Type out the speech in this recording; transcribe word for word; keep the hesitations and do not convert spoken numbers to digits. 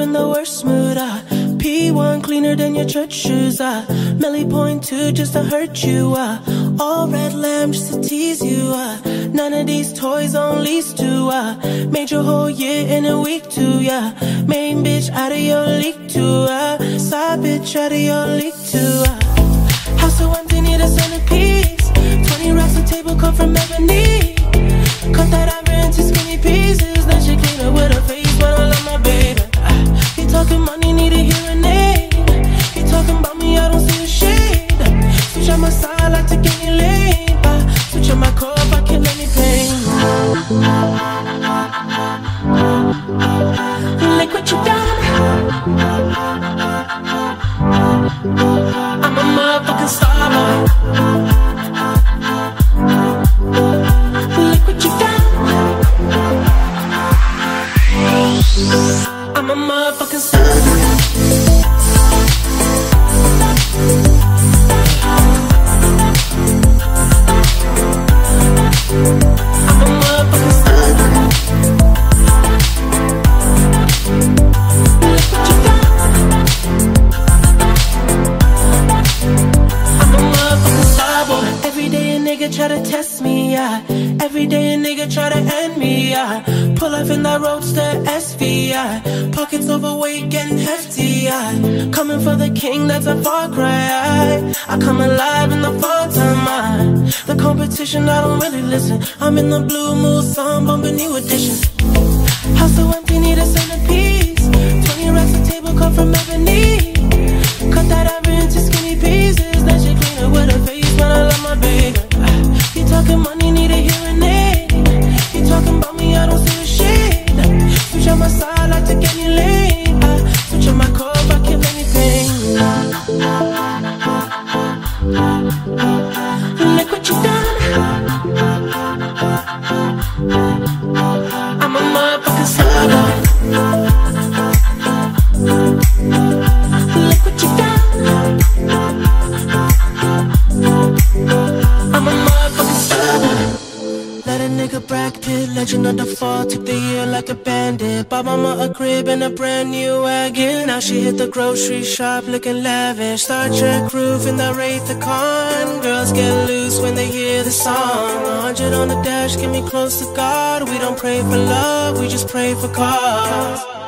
in the worst mood, ah. P one cleaner than your church shoes, ah. Melly point two just to hurt you, ah. All red lamb just to tease you, ah. None of these toys on lease too, ah. Made your whole year in a week too, yeah. Main bitch out of your league too, ah. Side bitch out of your league too, ah. House so empty, need a centerpiece. Twenty racks of table come from ebony. Cut that ivory into skinny pieces. Then she clean up with her face, but I love my baby. ah. You talking money, need a hearing aid. You talking about me, I don't see a shade. Switch on my side, like to get any lane. uh, Switch on my core if I kill any pain. Look what you done. I'm a motherfucking star boy. Look what you done. I'm a motherfucking star boy. Try to test me, yeah. Every day a nigga try to end me, yeah. Pull up in that roadster S V, yeah. Pockets overweight, getting hefty, yeah. Coming for the king, that's a far cry, yeah. I come alive in the fall time, yeah. The competition, I don't really listen. I'm in the blue mood, song bumping new edition. House so empty, need a centerpiece. Twenty racks of table come from ebony. Cut that ivory into skinny pieces. Then she clean it with her face, but I love my baby. You talking money, need a hearing aid. You talking about me, I don't see a shade. Switch on my side, like to get any lane. uh, Switch on my core if I kill anything. Look what you done. I'm a motherfucking star boy. Look what you done. I'm a motherfucking star boy. Let a nigga Brad Pitt, legend of the fall, took the year like a bandit. Bought mama a crib and a brand new wagon. Now she hit the grocery shop looking lavish. Star Trek roof in the Wraith the Con. Girls get loose when they hear the song. A hundred on the dash, get me close to God. We don't pray for love, we just pray for cause.